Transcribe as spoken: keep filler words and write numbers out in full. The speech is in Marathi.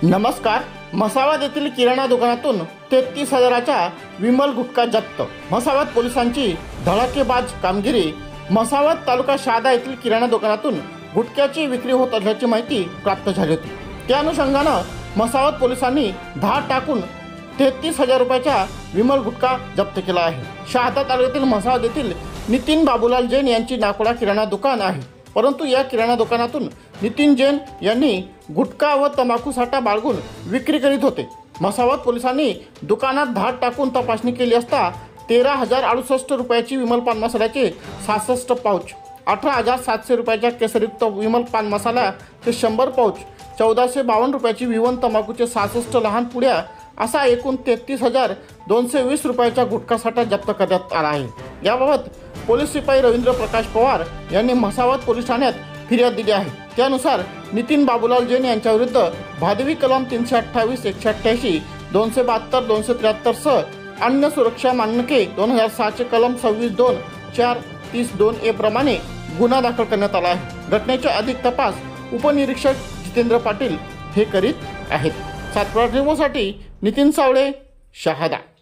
नमस्कार। म्हसावत येथील किराणा दुकानातून तेहतीस हजाराचा विमल गुटखा जप्त। म्हसावत पोलिसांची धडाकेबाज कामगिरी। म्हसावत तालुका शहादा येथील किराणा दुकानातून गुटख्याची विक्री होत असल्याची माहिती प्राप्त झाली होती। त्या अनुषंगाने म्हसावत पोलिसांनी धाड टाकून तेहतीस हजार रुपयाचा विमल गुटखा जप्त केला आहे। शहादा तालुक्यातील म्हसावत येथील नितीन बाबूलाल जैन यांची नाकोडा किराणा दुकान आहे, परंतु या किराणा दुकानातून नितीन जैन यांनी गुटखा व तंबाखू साठा बाळगून विक्री करीत होते। म्हसावत पोलिसांनी दुकानात धाड टाकून तपासणी केली असता तेरा हजार अडुसष्ट रुपयाची विमल पान मसाल्याचे सहासष्ट पाउच, अठरा हजार सातशे रुपयाच्या केसरयुक्त विमल पान मसाला ते शंभर पाउच, चौदाशे बावन्न रुपयाची विवन तंबाखूचे सहासष्ट लहान पुड्या असा एकूण तेहतीस हजार दोनशे वीस रुपयाचा गुटखा साठा जप्त करण्यात आला आहे। याबाबत पोलीस सिपाई रवींद्र प्रकाश पवार यांनी म्हसावत पोलीस ठाण्यात फिर्याद दिली आहे। त्यानुसार नितीन बाबूलाल जैन यांच्या विरुद्ध भादवी कलम तीनशे अठ्ठावीस एकशे अठ्ठ्याऐंशी दोनशे बहात्तर दोनशे त्र्याहत्तर सह अन्य सुरक्षा मानके दोन हजार सहाचे कलम सव्वीस दोन चार तीस दोन ए प्रमाणे गुन्हा दाखल करण्यात आला आहे। घटनेचे अधिक तपास उपनिरीक्षक जितेंद्र पाटील हे करीत आहेत। सातपुडा साठी नितीन सावळे, शहादा।